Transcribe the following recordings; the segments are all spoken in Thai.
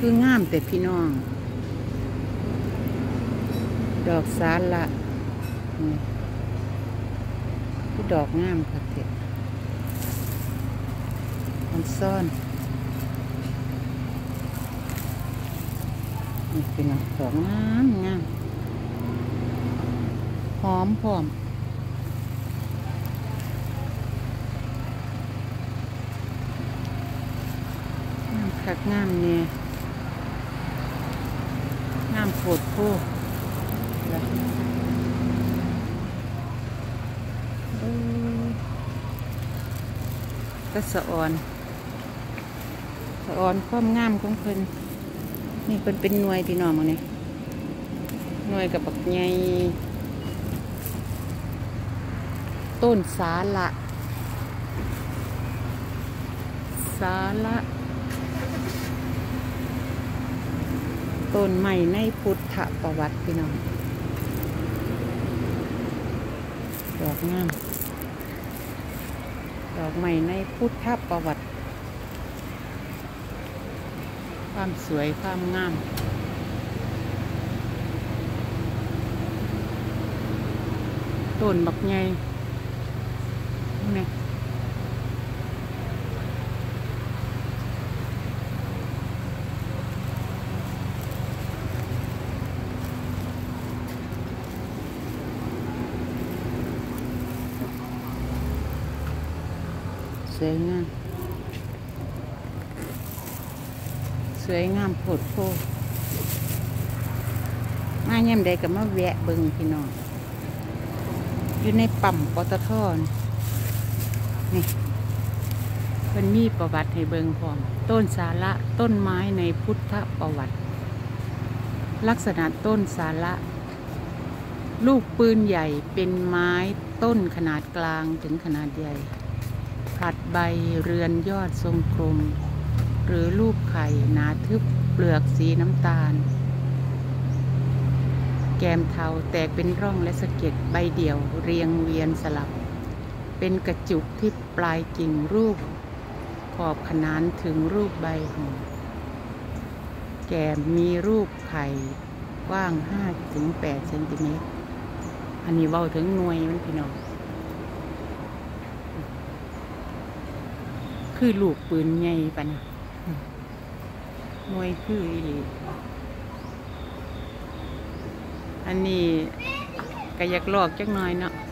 คืองามแต่พี่น้องดอกสาละนี่คือดอกงามค่ะเด็ดมันซ่อนนี่เป็นดอกงามงามหอมพร้อมงามคักงามเนี่ยงามโผดโพก็สะออนความงามของเพิ่นนี่เพิ่นเป็นหน่วยพี่น้องมั้งเนี่ยหน่วยกับบักใหญ่ต้นสาละต้นใหม่ในพุทธประวัติพี่น้องดอกงามดอกใหม่ในพุทธประวัติความสวยความงามต้นบักใหญ่นี่สวยงามโพดโพมาแย้มใดกับมาแวะเบิ่งพี่น้องอยู่ในปั๊มปตท.นี่มันมีประวัติให้เบิ่งพร้อมต้นสาละต้นไม้ในพุทธประวัติลักษณะต้นสาละลูกปืนใหญ่เป็นไม้ต้นขนาดกลางถึงขนาดใหญ่ผัดใบเรือนยอดทรงกลมหรือรูปไข่หนาทึบเปลือกสีน้ำตาลแกมเทาแตกเป็นร่องและสะเก็ดใบเดี่ยวเรียงเวียนสลับเป็นกระจุกที่ปลายกิ่งรูปขอบขนานถึงรูปใบห่อแกมมีรูปไข่กว้าง 5-8 เซนติเมตรอันนี้เว้าถึงหน่วยมันพี่น้องคือลูกปืนใหญ่ปะนะหน่วยคืออีหลีอันนี้ก็อยากลอกจักหน่อยเนาะ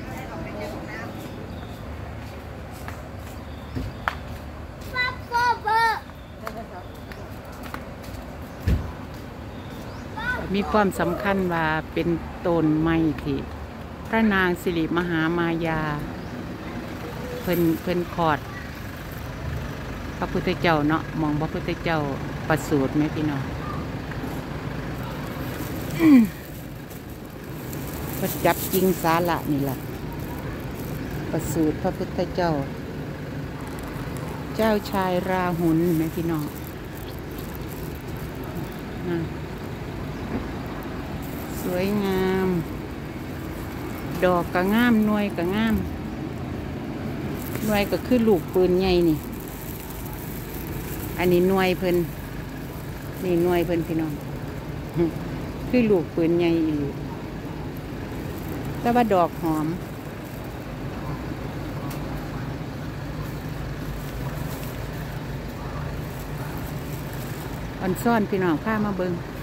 มีความสำคัญว่าเป็นต้นไม้ที่พระนางสิริมหามายาเพิ่นขอดพระพุทธเจ้าเนาะมองพระพุทธเจ้าประสูติไหมพี่น้องก็จับจริงสาละนี่แหละประสูติพระพุทธเจ้าเจ้าชายราหุลไหมพี่น้องสวยงามดอกก็งามหน่วยก็งามหน่วยก็คือลูกปืนใหญ่นี่อันนี้หน่วยเพิ่นนี่หน่วยเพิ่นพี่น้องคือลูกปืนใหญ่อีกแต่ว่าดอกหอมอันซ่อนพี่น้องพามาเบิ่ง